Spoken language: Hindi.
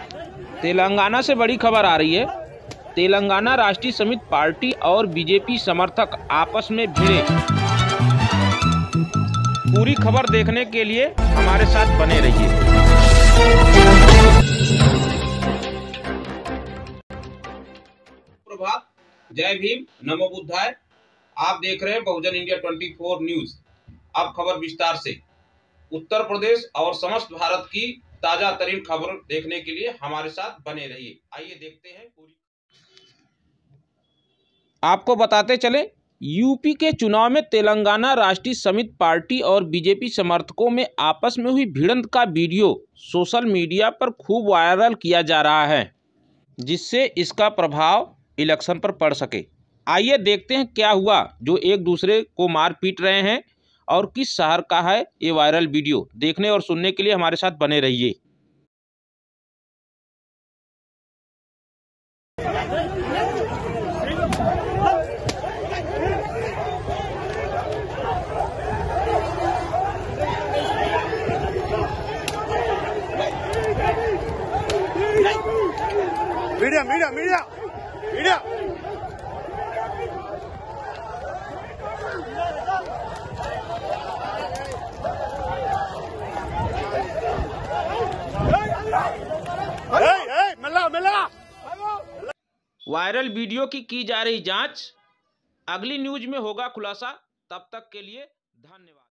तेलंगाना से बड़ी खबर आ रही है। तेलंगाना राष्ट्रीय समिति पार्टी और बीजेपी समर्थक आपस में भिड़े। पूरी खबर देखने के लिए हमारे साथ बने रहिए। प्रभात, जय भीम, नमो बुद्धाय। आप देख रहे हैं बहुजन इंडिया 24 न्यूज। अब खबर विस्तार से। उत्तर प्रदेश और समस्त भारत की ताजा तरीन खबर देखने के लिए हमारे साथ बने रहिए। आइए देखते हैं पूरी। आपको बताते चले, यूपी के चुनाव में तेलंगाना राष्ट्रीय समिति पार्टी और बीजेपी समर्थकों में आपस में हुई भिड़ंत का वीडियो सोशल मीडिया पर खूब वायरल किया जा रहा है, जिससे इसका प्रभाव इलेक्शन पर पड़ सके। आइए देखते हैं क्या हुआ जो एक दूसरे को मार पीट रहे हैं और किस शहर का है ये वायरल वीडियो। देखने और सुनने के लिए हमारे साथ बने रहिए। मीडिया मीडिया मीडिया मीडिया मिला। वायरल वीडियो की जा रही जांच। अगली न्यूज में होगा खुलासा। तब तक के लिए धन्यवाद।